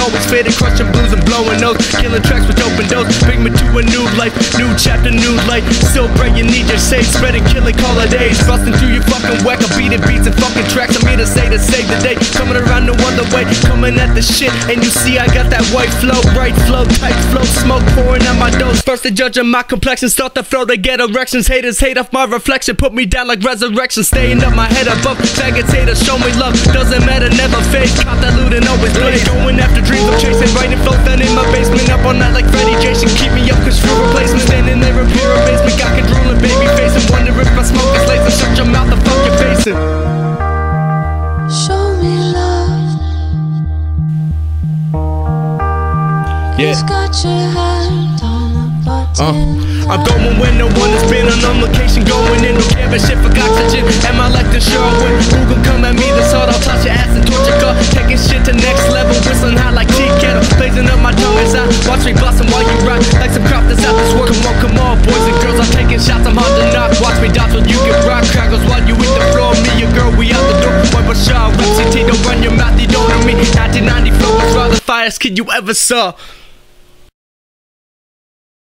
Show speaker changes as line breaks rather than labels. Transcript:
always faded, crushing blues and blowing notes, killing tracks with open doors. Bring me to a new life, new chapter, new light. Still praying, need your safe, spreading killing holidays. Busting through your fucking whack, I'm beating beats and fucking tracks. I'm here to say to save the day, coming around no other way, coming at the shit. And you see I got that white flow, bright flow, tight flow, smoke pouring out my dose. First they judge on my complexion, start the flow, they get erections. Haters hate off my reflection, put me down like resurrection. Staying up my head above, faggots haters show me love. Doesn't matter, never fade, caught that loot and always blaze. Going after dreams I'm chasing, writing flow, then in my basement. Up all night like Freddie Jason, keep me up cause true replacement. Standing there in pure basement, got controlling baby facing. Wonder if my smoke is lacing, shut your mouth the fuck you're facing.
Show me love.
Yeah.
It's got your hand on the button.
I'm going when no one has been on location, going in, don't care a shit for oxygen. Am I like the Sherwin? Who gon' come at me this hard? I'll touch your ass and torture car. Taking shit to next level, whistling hot like tea kettle. Blazing up my tongue as I watch me bustin' while you rock. Like some crop that's out this work. Come on, boys and girls, I'm taking shots, I'm hard to knock. Watch me dodge so you can rock. Crackles while you hit the floor. Me, your girl, we out the door. Boy, but Shaw, Rep CT, don't run your mouth, you don't know me. 1990 flow was raw, the fireest kid you ever saw.